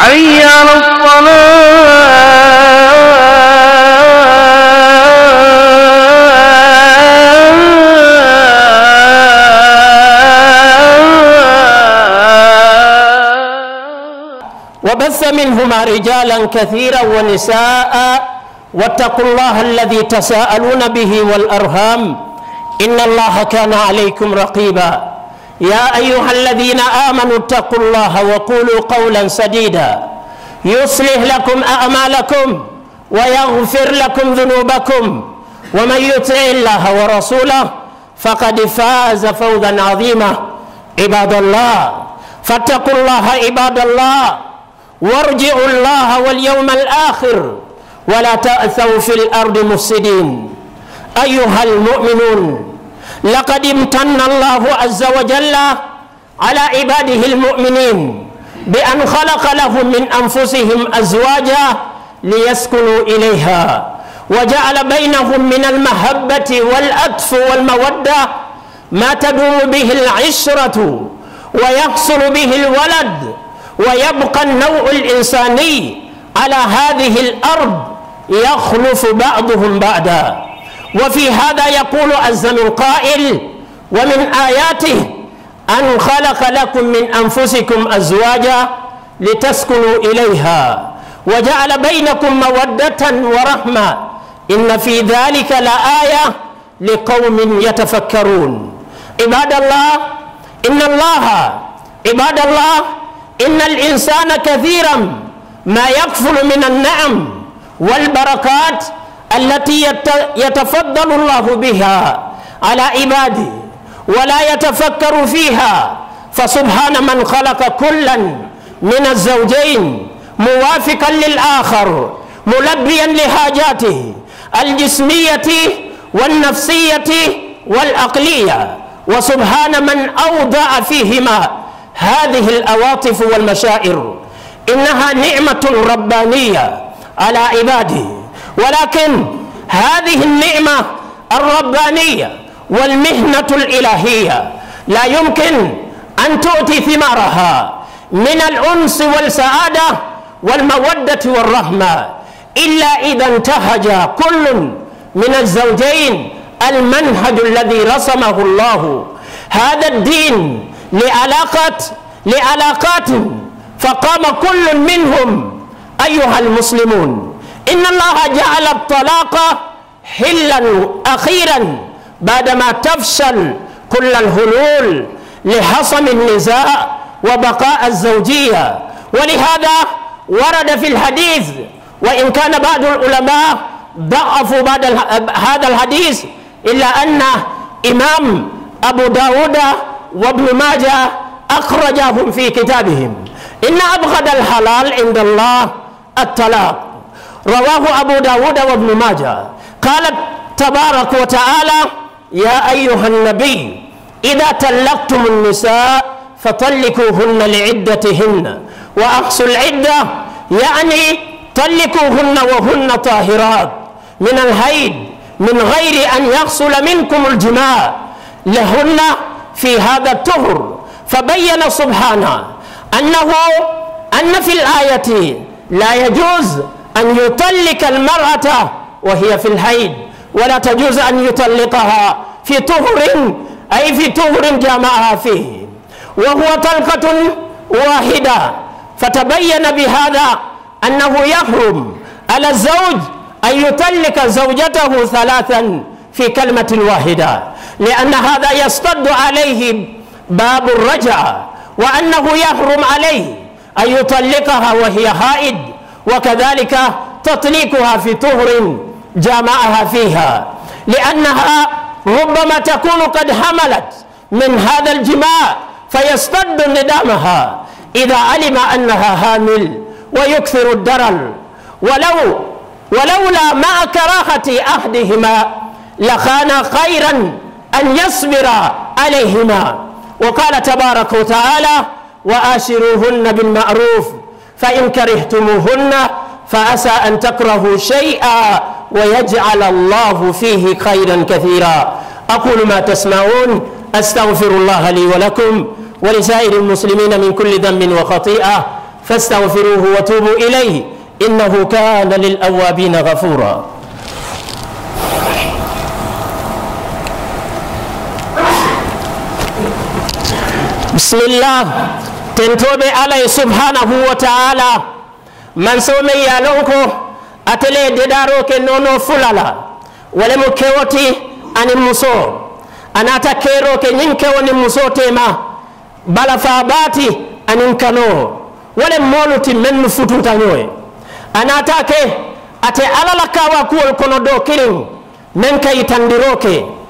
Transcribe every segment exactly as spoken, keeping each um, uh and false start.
حي على وبث منهما رجالا كثيرا ونساء واتقوا الله الذي تساءلون به والأرحام إن الله كان عليكم رقيبا. يا أيها الذين آمنوا اتقوا الله وقولوا قولا سديدا يصلح لكم أعمالكم ويغفر لكم ذنوبكم ومن يطع الله ورسوله فقد فاز فوزا عظيما. عباد الله، فاتقوا الله عباد الله، وارجعوا الله واليوم الآخر ولا تأثوا في الأرض مفسدين. أيها المؤمنون، لقد امتن الله عز وجل على عباده المؤمنين بأن خلق لهم من أنفسهم أزواجا ليسكنوا إليها، وجعل بينهم من المحبة والأطف والمودة ما تدوم به العشرة ويحصل به الولد، ويبقى النوع الإنساني على هذه الأرض يخلف بعضهم بعضا. وفي هذا يقول عز من قائل: ومن آياته أن خلق لكم من أنفسكم أزواجا لتسكنوا إليها وجعل بينكم مودة ورحمة إن في ذلك لآية لقوم يتفكرون. عباد الله، إن الله عباد الله إن الإنسان كثيرا ما يكفل من النعم والبركات التي يتفضل الله بها على عباده ولا يتفكر فيها، فسبحان من خلق كلا من الزوجين موافقا للآخر ملبيا لحاجاته الجسمية والنفسية والعقلية، وسبحان من أوضع فيهما هذه العواطف والمشاعر. إنها نعمة ربانية على عباده، ولكن هذه النعمة الربانية والمهنة الإلهية لا يمكن أن تؤتي ثمارها من الأنس والسعادة والمودة والرحمة إلا إذا انتهج كل من الزوجين المنهج الذي رسمه الله. هذا الدين لعلاقات لعلاقات فقام كل منهم. أيها المسلمون، إن الله جعل الطلاق حلا أخيرا بعدما تفشل كل الحلول لحسم النزاع وبقاء الزوجية. ولهذا ورد في الحديث، وإن كان بعض العلماء ضعفوا بعد هذا الحديث، إلا أن إمام أبو داود وابن ماجه أخرجهم في كتابهم: إن أبغض الحلال عند الله الطلاق. رواه أبو داود وابن ماجه. قال تبارك وتعالى: يا أيها النبي إذا طلقتم النساء فطلقوهن لعدتهن وأحصوا العدة، يعني طلقوهن وهن طاهرات من الحيض من غير أن يحصل منكم الجماع لهن في هذا الطهر. فبين سبحانه أنه أن في الآية لا يجوز أن يطلق المرأة وهي في الحيض، ولا تجوز أن يطلقها في طهر، أي في طهر جامعها فيه، وهو طلقة واحدة. فتبين بهذا أنه يحرم على الزوج أن يطلق زوجته ثلاثا في كلمة واحدة، لأن هذا يصطد عليه باب الرجعة، وأنه يحرم عليه أن يطلقها وهي حائض، وكذلك تطليقها في طهر جامعها فيها، لأنها ربما تكون قد حملت من هذا الجماع فيصطد ندامها إذا علم أنها حامل ويكثر الضرر. ولو ولولا مع كراهة أحدهما لكان خيرا أن يصبر عليهما. وقال تبارك وتعالى: وآشروهن بالمعروف فإن كرهتموهن فعسى أن تكرهوا شيئا ويجعل الله فيه خيرا كثيرا. أقول ما تسمعون، أستغفر الله لي ولكم ولسائر المسلمين من كل ذنب وخطيئة فاستغفروه وتوبوا إليه إنه كان للأوابين غفورا. بسم الله تنتوبي عليه سبحانه وتعالى من سومي يالونكو أتلي دداروك نونو فلالا ولم كيوتي أن المسو أنا تكيروك ننك ونمسو تيما بلا فاباتي أن انكنو ولم مولتي من نفتو تنوي أنا تاكي أتي على لكاوا كول كونو دو كيلين منك يتندروك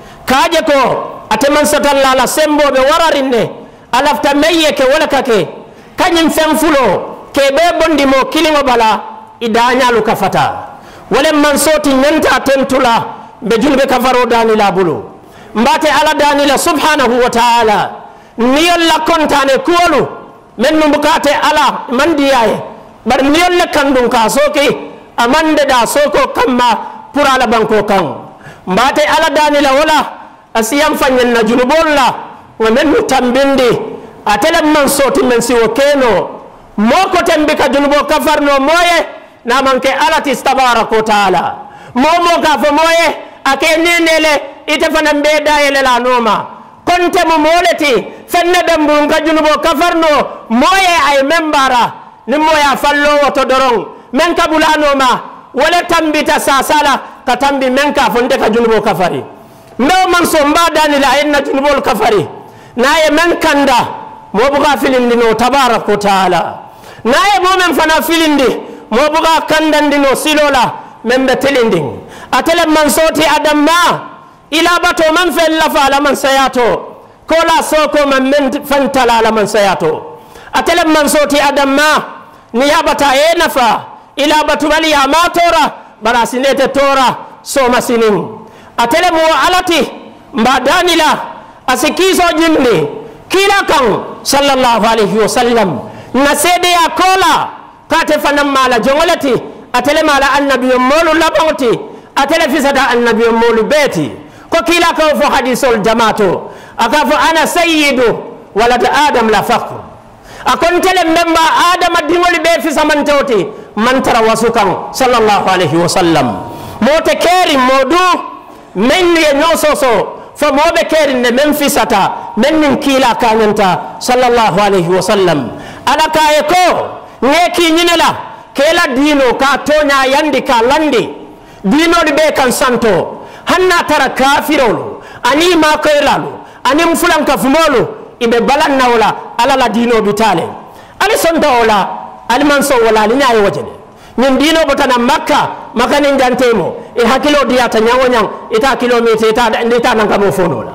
كاجكو أتي من ستالا لسمبو بوراريني alafta meye ke wala kake kanyim femfulo ke be bondi mo kilingo bala idanya lu kafata wala man soti nyanta tentula be julbe kafaro dani la bulu mbate ala dani la subhanahu wa ta'ala niyol la kontane kuolu mennu bukate ala mandiyaye bar niyol la kandun ka soki amande da soko kamma pura la banko kan mbate ala dani la wala asiyam fanyen na junubol la ومن تنبندي أتلم من صوت من سوى كينو موكو تنبك جنوبو كفرنو مويه نامنك ألا تستبارك وتعالى مو موكا فمويه أكينين لي إتفنن بيداي للانوما كنت ممولتي فندم بونك جنوبو كفرنو مويه أي منبارا نمويا فلو وتدرون من كبولانوما ولا تنبت ساسالا كتنبي منك فندك جنوبو كفري مو من صنبا داني لأين جنوبو الكفري naye man kanda mo buga filindi no tabarak wa taala naye mo men fana filindi mo buga kandandi no silola men betelindi atele man soti adamma ila bato man fel la fala man sayato kola soko man men fantala la man sayato atele man soti adamma niyabata e nafa ila batu bali ya matora barasinete tora so masinin atele mo alati mbadanila asikizo jindi kila kan sallallahu alaihi wasallam nasede ya kola kate fanam mala jongolati atele mala annabi molu laboti atele fisata annabi molu beti ko kila ka fo hadithul jamaato akafu ana sayyidu walad adam la faqr akon tele memba adam dingoli be fisamantoti mantara wasukan sallallahu alaihi wasallam mote keri modu men ye nyososo فموبة كيرن من فستا من كيلا كانتا صلى الله عليه وسلم على كايكو نيكي نينلا كيلا دينو كاتونيا يندي كالاندي دينو دي بيكان سانتو هنا ترى كافرولو أني ما كيرالو أني مفلان كفمولو إبه بلان نولا على لا دينو بتالي ألي سنتو ولا ألي منسو ولا لنياي وجني من دينو بتانا مكة مكة نجانتيمو إيه كيلو دياتا نياونيان إتا كيلومتر إتا إتا نكمو فونولا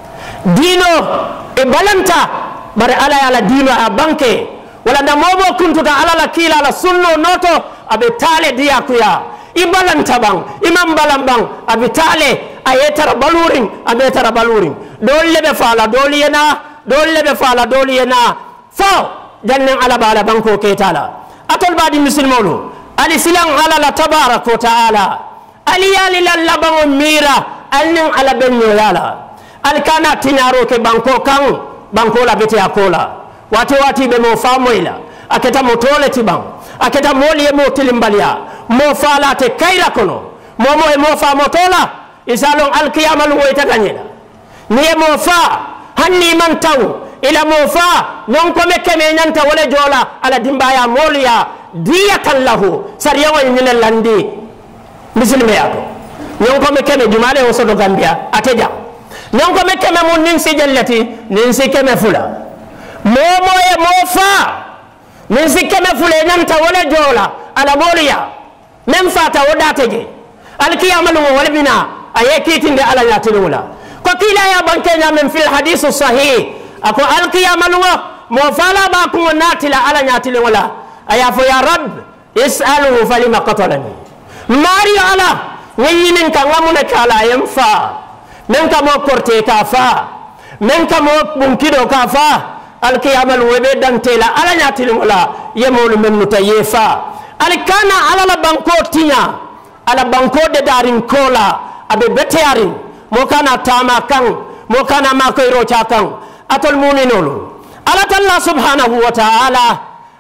دينو إبالنتا بر على على دينو أبانكي ولا نموبو كنتو على لا كيلا على سنو نوتو أبي تالي دياكويا إبالنتا بان إمام بالان بان أبي تالي أيتر بالورين أبي تر بالورين دولي بفالا دولي ينا دولي بفالا دولي ينا فاو جنن على بالا بانكو كيتالا أتول بعد مسلمولو ali silang ala la tabarak wa taala ali yali la labango mira alnin ala benyo yala al kana tinaro ke banko kan banko la bete akola wati wati be mo famoila aketa motole tibang aketa moli e mo tilimbalia mo fala te kaira kono mo mo e mo fa motola isalon al qiyamal wo itaganyela ni e mo fa hanni man taw ila mo fa non ko me keme nyanta wala jola ala dimbaya moliya diyatan lahu sariyawa nyina landi muslimi yako non ko me keme jumale o sodo gambia ateja non ko me keme mun nin si jallati nin si keme fula mo mo e mo fa nin si keme fula nyanta wala jola ala moliya même fata wodateje alkiyamalu wala bina ayekitinde ala yatilula ko kila ya bankenya men fil hadith sahih ako alkiyamalu mo fala ba ko natila ala nyatile wala ayafo ya rab is'aluhu falima qatalani mari ala nyinin ka ngamuna kala yamfa men ka mo korte ka fa men ka mo bunkido ka fa alkiyamal webe dantela ala nyatile wala yemolu men mutayefa alkana ala la banko tinya ala banko de darin kola abe betearin mo kana tama kan mo kana makoyro cha kan atol mu'minulu ala talla subhanahu wa ta'ala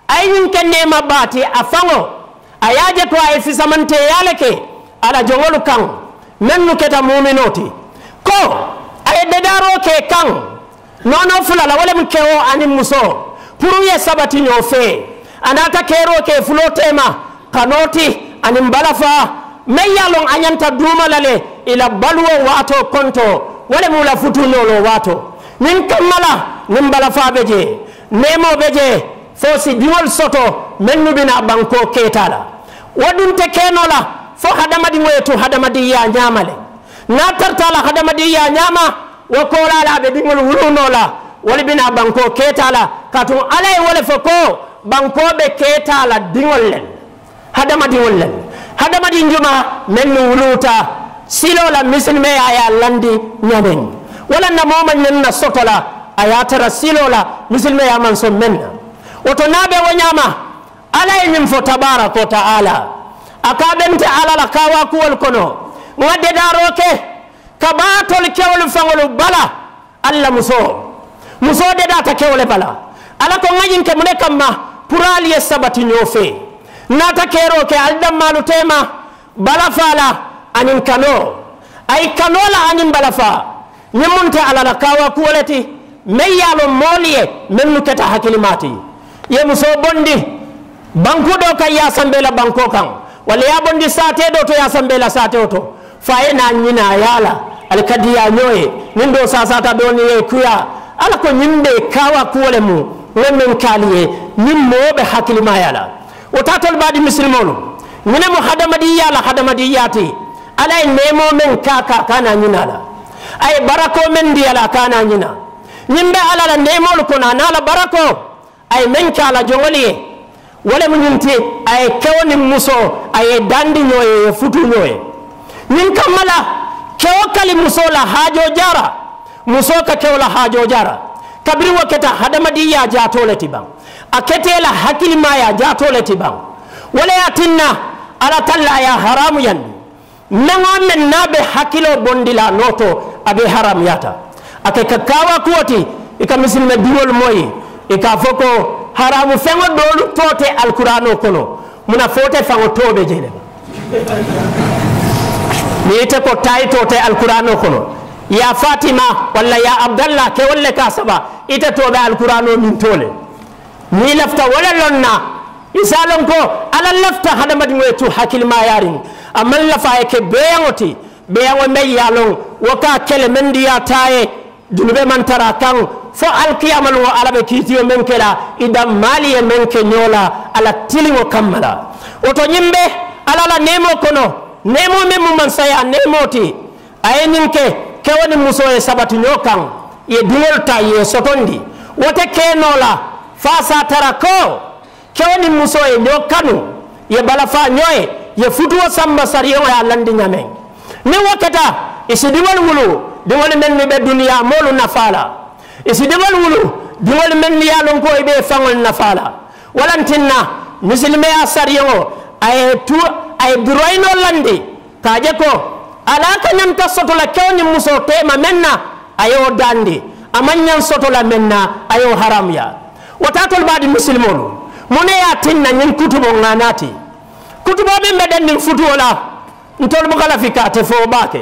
ayun kenne mabati afango ayaje ko ay fi samante yalake ala jongolu kan mennu keta mu'minoti ko ay dedaro ke kan nono fulala wala mu kewo ani muso puru ye sabati nyo fe anata kero ke flotema kanoti ani mbalafa meyalon anyanta dumalale ila balwo wato konto wala mu la futu nolo wato nin kamala nin balafa beje nemo beje fosi diwol soto mennu bina banko ketala wadun te kenola fo hadamadi ngoyetu hadamadi ya nyamale na tartala hadamadi ya nyama wakola la be dingol wulunola wala bina banko ketala katun alay wala foko banko be ketala dingol len hadamadi wollen hadamadi njuma mennu wuluta silola misilme aya landi nyamen wala na moma nyenna sotola ayatara silola misilme ya manso menna woto nabe wanyama alay nyim fo tabaraka taala akabente ala la kawa kuwol kono ngade daroke kabatol kewol fangol bala alla muso muso de data kewol bala ala ko ngajin ke mune kamma purali sabati nyofe nata kero ke aldam malu tema bala fala anin kano ay kanola anin bala fa nyimunte ala la kawa kuwolati meyalo moliye mennu keta hakilimati ye muso bondi banku do kay ya sambela banko kan wala ya bondi sate do to ya sambela sate to faye na nyina yala alkadiya nyoye nindo sasata doni ye kuya ala ko nyimbe kawa kuwole mu women kaliye nimmobe hakilima yala o tatol badi muslimonu nyina mu hadamadi yala hadamadi yati ala nemo men kaka kana nyina la ay barako men di yala kana nyina nyimbe ala la nemo ko na nala barako ay men kala jongoliye wala mu nyinti ay kewni muso ay dandi nyoye futu nyoye nin kamala kewo kali muso la hajo jara muso ka kewo la hajo jara kabiri waketa hadamadi ya jatole tiban akete la hakili maya jatole tiban wala yatinna ala talla ya haramu yan nango men nabe hakilo bondila noto abe haram yata akeka kawa kuoti ikamisilme diwol moyi ikafoko haramu fengo dolu tote alqur'ano kono muna fote fango tobe jele ni te ko tay tote alqur'ano kono ya fatima walla ya abdallah ke wolle ka saba ite tobe alqur'ano min tole ni lafta wala lonna isalon ko ala lafta hadamadi wetu hakil ma yarin amal lafa ke beyangoti beyango me yalon waka kele mendi ya taye dunube man tara kan fo alqiyamal wa ala be kitiyo men kela idam mali men ke nyola ala tilimo kamala oto nyimbe ala la nemo kono nemo memu man saya nemoti ayeninke kewani muso e sabati nyokan ye dingolta ye sotondi wote kenola fasa tarako kewani muso e nyokanu ye balafa nyoy ye futuwa samba sariyo ya landi nyame ni wakata isidiwal wulu diwal men ni be dunya molu nafala isidiwal wulu diwal men ni yalon ko be fangol nafala walantinna muslime asariyo ay tu ay droino landi kaje ko alaka nyam ta sotola kewni muso tema menna ayo dandi amanyan sotola menna ayo haram ya watatul badi muslimonu mune ya tinna nyin kutubo nganati kutubo be meden nin futu wala ntol bugala fikate fo bake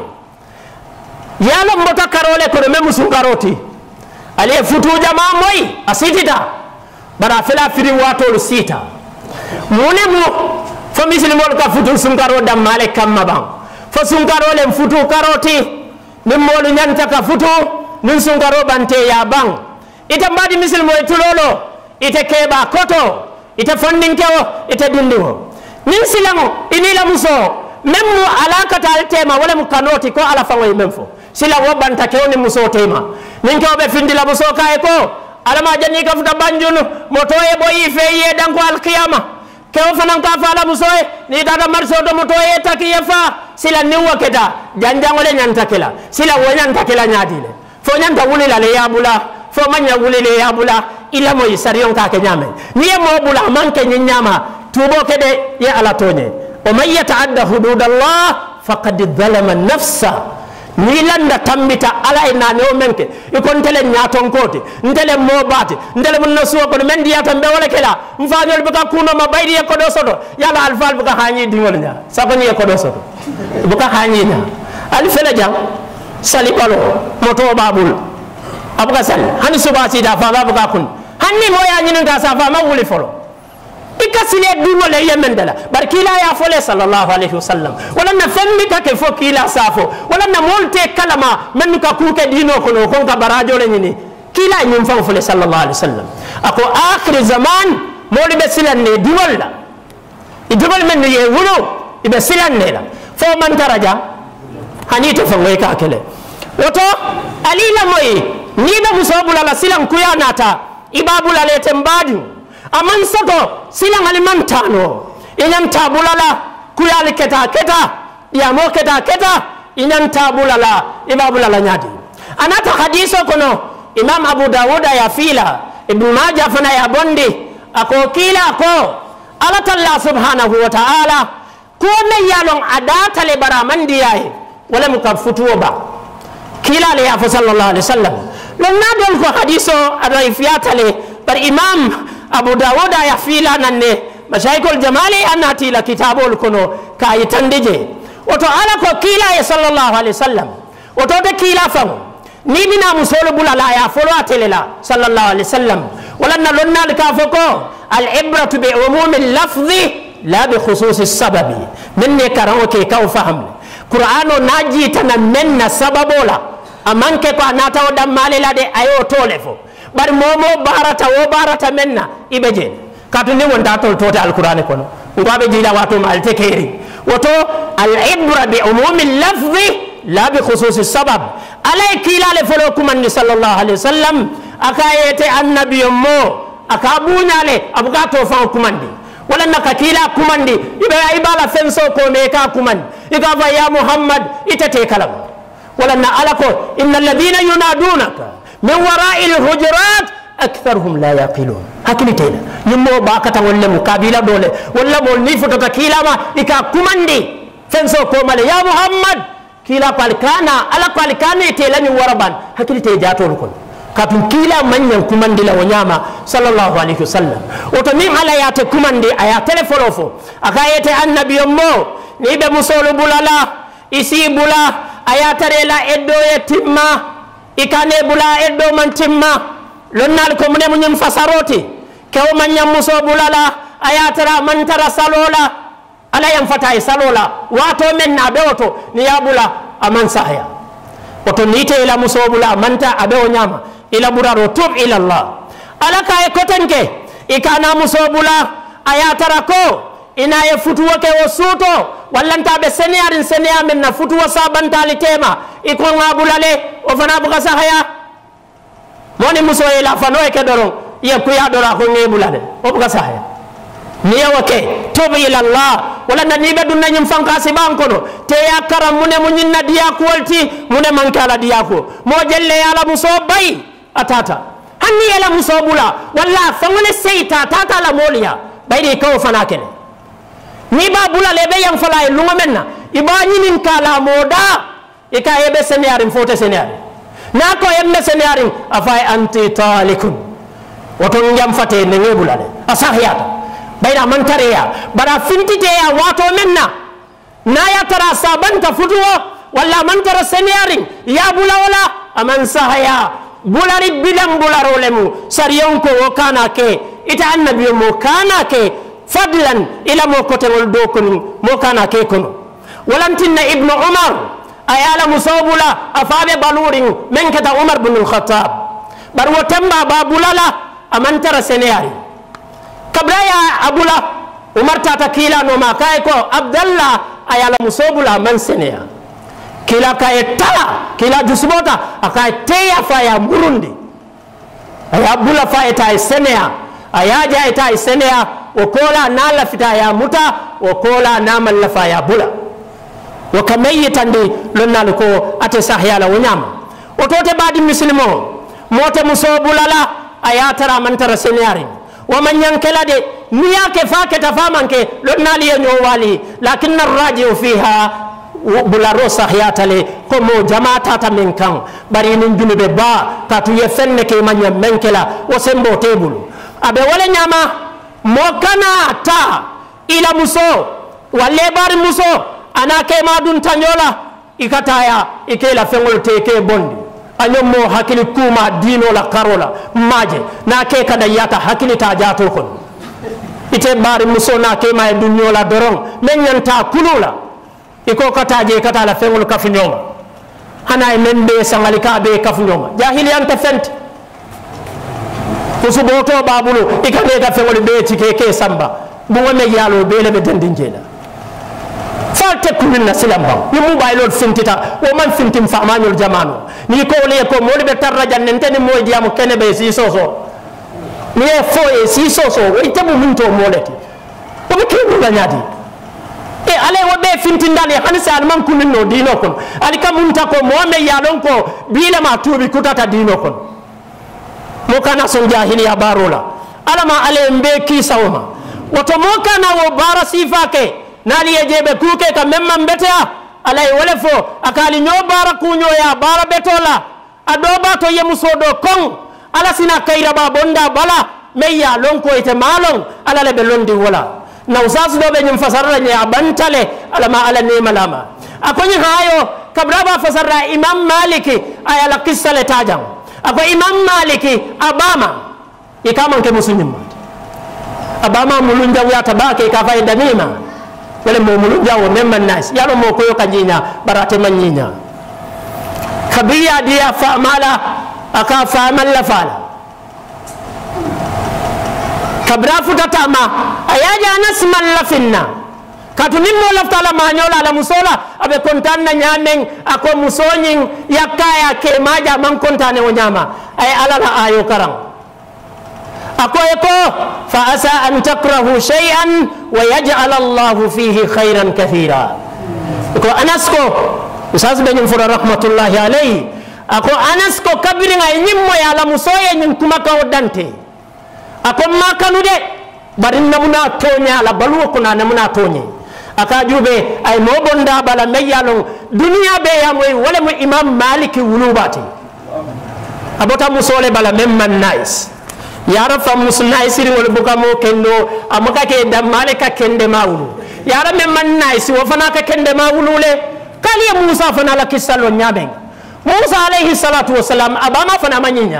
yalo mbota karole ko me musu karoti ale futu jama moy asitita bara fela firi watol sita mune mu fo muslimol ka futu sun karo dam male kamma bang fo sun karo le futu karoti nim molu nyanta ka futu nin sun karo bante ya bang ita mbadi muslimol tulolo ite keba koto ite fondinkewo ite dindiwo nin silango inila muso memmu alakata altema wala mukanoti ko ala fango memfo sila wabanta kewni muso tema nin ko be findila muso kay ko alama janni ka futa banjunu moto e boyi feye danko alqiyama kewo fanan ka fala muso e ni dada marso do moto e takiya fa sila ni waketa janjango le nyanta kila sila wonyanta kila nyadile fo nyanta wulila le yabula fo manya wulile yabula ila mo isariyon ka ke nyame ni mo bula manke nyama tubo kede ya ala tonye o may yata'adda hududallah faqad dhalama nafsa ni landa tambita ala ina ne o menke e kon tele nyaton kote ndele mo bati ndele mun nasuwa ko men diya tambe wala kala mfañol buka kuno ma baydi ko do soto yalla alfal buka hanyi dingol nya sabani ko do soto buka hanyi nya al fela jang sali balo moto babul abuka sal hani subasi da fa buka kun hanni mo ya nyinin ga sa fa ma wuli folo ikasile dimo le yemendala barkila ya fole sallallahu alaihi wasallam wala na fammi ka ke fo kila safo wala na molte kalama men ka kuke dino kono kon ka barajo le nyini kila nyum fa fole sallallahu alaihi wasallam ako akhir zaman moli be silanne diwalla idibal men ye wulo ibe silanne la fo man taraja hani to fa ngoy ka kele woto alila moy ni be musobula la silan kuya nata ibabula le tembadi aman sago silang alimantano inyan tabulala kuyali keta keta ya mo keta keta inyan tabulala ibabulala nyadi anata hadiso kono Imam Abu Dawud ya fila Ibn Majah fana ya bondi ako kila ako Allah Ta'ala subhanahu wa ta'ala kuone yalong adata le baramandi yae wala mukafutuo ba kila le ya sallallahu alaihi wasallam lonadol ko hadiso adaifiata le bar Imam Abu Dawud ya fila nanne mashaikul jamali anati la kitabul kuno kai tandije oto ala ko kila ya sallallahu alaihi wasallam oto de kila fam ni bina musolo bulala ya folo atelela sallallahu alaihi wasallam wala na lonna ka foko al ibratu bi umumi lafzi la bi khususi sababi minne karawo ke kaw faham qur'ano naji tan menna sababola amanke ko anata o damale de ayo tolefo bar momo barata wo barata menna ibeje katuni wonda tol tota alquran kono ngabe jila wato mal tekeri woto al ibra bi umumi lafzi la bi khususi sabab alay kila le folo kumandi sallallahu alaihi wasallam akayete annabi mo akabunyale abuga to fa kumandi wala nakakila kumandi ibe ibala fenso ko me ka kumandi igava ya muhammad itate kalam wala na alako innal ladina yunadunaka min wara'il hujurat aktharuhum la yaqilun hakili tena yimmo bakata wala mukabila dole wala bol ni fotota kilama ika kumandi fenso ko male ya muhammad kila palkana ala palkana tela ni waraban hakili te jato ko katun kila manyan kumandi la wanyama sallallahu alaihi wasallam oto min ala ya te kumandi aya telefonofo akayete annabi mo ni be musolu bulala isi bula aya tarela eddo yetimma ikane bula eddo man timma lonnal ko mune munyum fasaroti kew manyam muso bulala ayatara man tara salola ala yam fatay salola wato men na bewoto ni yabula aman sahaya oto nite ila muso bula manta abewo nyama ila buraro tub ila Allah ala kay kotenke ikana muso bula ayatara ko ina ye futuwa ke wosuto wallanta be seniarin senia men na futuwa sabantali tema iko ngabulale o fana buka sahaya moni muso ila fano e kedoro ye kuya dora ko ngebulale o buka sahaya niya wake tobe ila Allah wala na nibe dunna nyum fanka siban kono te ya karam mune munyinna diya ko walti mune mankala diya ko mo jelle yala muso bay atata hanni yala muso bula walla fangole seita tata la moliya bayde ko fana kene ni ba bula lebe yang fala lunga menna iba nyinin kala moda ika yebe seniarin fote seniarin nako yemme seniarin afai anti talikun wato ngam fate ne ngebula de asahiyata bayda man tareya bara fintite ya wato menna na ya tara sabanta futuwa walla man tara seniarin ya bula wala aman sahaya bulari bilam bularo lemu sariyonko wakana ke ita annabi mo kana ke fadlan ila mo kotengol do kono mo kana ke kono walantinna ibnu umar ayala musawbula afabe balurin men kata umar bin al-khattab bar wotamba babulala amantara seneyari kabla ya abula umar tata kila no makai ko abdallah ayala musawbula man seneya kila kay tala kila jusbota akay teya faya murundi ayabula fa eta seneya ayaja eta seneya وكولا نال فتايا متا وكولا نامل لفايا بولا وكميتا دي لنا لكو أتساحيا لونيام وتوتي بعد مسلمو موت مصوبولا لا آياترا من ترى سنيارين ومن ينكلا دي نياك فاك تفامنك لنا لي نوالي لكن الراجع فيها bularo sahyatale ko mo jamaata ta min kan bari nin junube ba ka tu ye fenne ke manya menkela o sembo tebulu abe wala nyama mo kana ta ila muso walle bari muso ana ke madun tanyola ikataya ikela fengol teke bondi anyom mo hakili kuma dino la karola maje na ke kada yata hakili ta jato kon ite bari muso na ke ma dunyola dorong men nyanta kulula iko kataje kata la fengol kafunyoma hana membe sangalika be kafunyoma jahiliyan ta fent kusuboto babulu ikane ka fengol be tike ke samba bu wame yalo be le be dendinjela falte kunna silamba ni mu baylol fintita o man fintim famanol jamano ni ko le ko mol be tarraja nenteni moy diamu kene be si soso ni e fo e si soso o itabu munto moleti o be kebu la nyadi e ale wo be fintindale hanse alman kunno dino kon ali kam munta ko mo me yalon ko bila ma tubi kutata dino kon mo kana son jahiliya barola alama ale mbe kisawma woto mo kana wo bara sifake nali yejebe kuke ka memma mbetea alay wala fo akali nyo bara kunyo ya bara betola adoba to yemusodo kon ala sina kayra ba bonda bala meya lonko ite malon ala le belondi wala na usasu do be nyum fasarra nya bantale ala ma ala ne malama akoni hayo kabraba fasarra imam maliki ayala qissale tajam ako imam maliki abama ikama nke musunyim abama mulunja ya tabake ka faida nima wala mo mulunja wo memma nas yalo mo koyo kanyinya barate manyinya kabiya dia fa mala aka fa mala fala kabra futatama ayaja nasmal lafinna katunimmo laftala manyola la musola abe kontanna nyamen ako musonyin yakaya ke maja man kontane wonyama ay alala ayo karam ako eko fa asa an takrahu shay'an wa yaj'al Allah fihi khairan kathira ko anasko usas benyum fura rahmatullahi alayhi ako anasko kabiringa nyimmo ya la musoye nyin kuma ka odante ako makanude barin namuna tonya la balu ko na namuna tonye aka jube ay mo bonda bala mayalon dunya be ya moy wala mo imam maliki wulubati abota musole bala memman nice yara fa musna isiri wala buka mo kendo amaka ke da malika kende mawulu yara memman nice wo fana ka kende mawulu le kali musa fana la kisalo nyaben musa alayhi salatu wassalam abama fana manyinya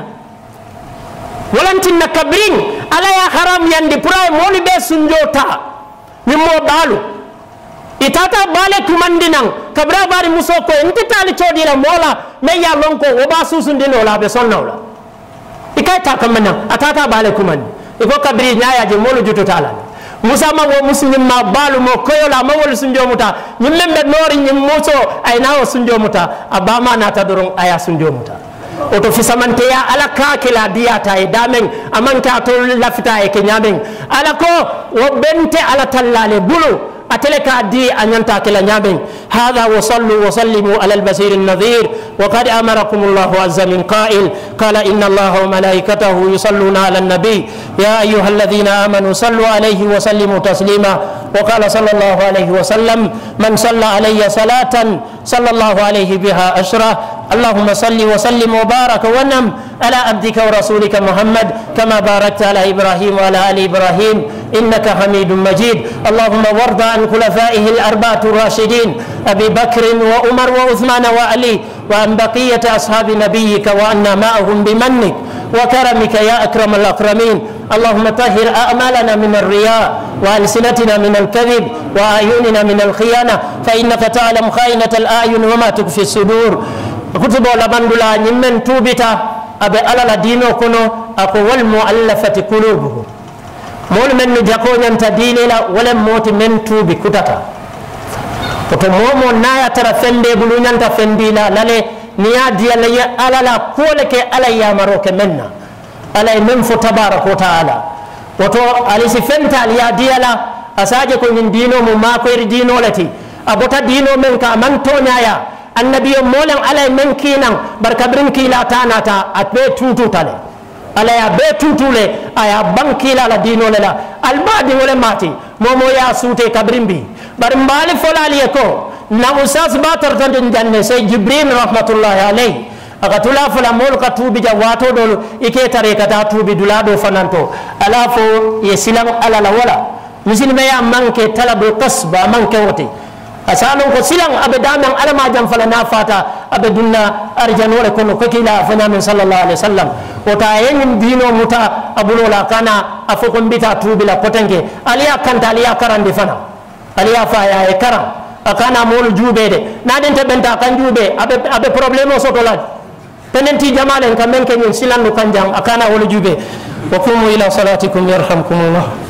walantin kabrin ala ya haram yandi pray moli be sunjota nimmo balu itata bale kumandinang kabra bari musoko entitali chodila mola meya lonko woba susundino la be sonnola ikata kamana atata bale kumandi iko kabri nyaya je molu jutotala musa ma wo muslim ma balu mo koyola ma wol sunjomuta nyimbe nori nyimmoso ay nawo sunjomuta abama na tadurun aya sunjomuta oto fisamante ya ala kakila diata e damen amanka to lafita e kenyamen ala ko wo bente ala tallale bulu أتلك دي أن ينتهك لنيابين هذا وصلوا وسلموا على البشير النذير وقد أمركم الله عز من قائل قال إن الله وملائكته يصلون على النبي يا أيها الذين آمنوا صلوا عليه وسلموا تسليما وقال صلى الله عليه وسلم من صلى علي صلاة صلى الله عليه بها أشرة اللهم صل وسلم وبارك ونم على عبدك ورسولك محمد كما باركت على إبراهيم وعلى آل إبراهيم إنك حميد مجيد اللهم وارض عن خلفائه الأربعة الراشدين أبي بكر وعمر وعثمان وعلي وعن بقية أصحاب نبيك وأنا معهم بمنك وكرمك يا أكرم الأكرمين اللهم طهر أعمالنا من الرياء وألسنتنا من الكذب وأعيننا من الخيانة فإنك تعلم خائنة الأعين وما تخفي الصدور كتب لبندلا نمن توبتا أبي ألا دينو كنو أقوى المؤلفة قلوبهم مول من نجاكو ننت ديني لا ولم موت من توبي كتتا وتو مومو نايا ترى فندي بلو ننت فندي لا للي نيا ديالي ألا لا كولك ألا يامروك منا ألا ينفو تبارك وتعالى وتو أليسي فنتا ليا ديالا أساجكو من دينو مماكو دينو لتي أبوتا دينو منك من تونيايا النبي مولم على من كينا بركبرين كيلا تانا تا أتبه توتو تالي على يا بيتوتو لي أيا بانكيلا لا دينو لا البادي ولا ماتي مومو يا سوتي كبرين بي برمبالي فلا ليكو na usas ba tartan janne sai jibril rahmatullahi alayhi aga tula fala mol ka tubi ja wato dol ike tare ka ta tubi dulado fananto ala fo yesilam ala la wala muslima ya manke talabu qasba manke wote asalon ko silang abe daman alama jam fala na fata abe dunna arjano le kono ko kila fana min sallallahu alaihi wasallam o ta yen dino muta abulo la kana afoko mbita tubi la potenke aliya kanta aliya karande fana aliya fa ya e karam akana mol jube de na den te benta kan jube abe abe problème o soto la tenenti jamalen kamen ken silan no kanjam akana wol jube wa qumu ila salatikum yarhamkumullah.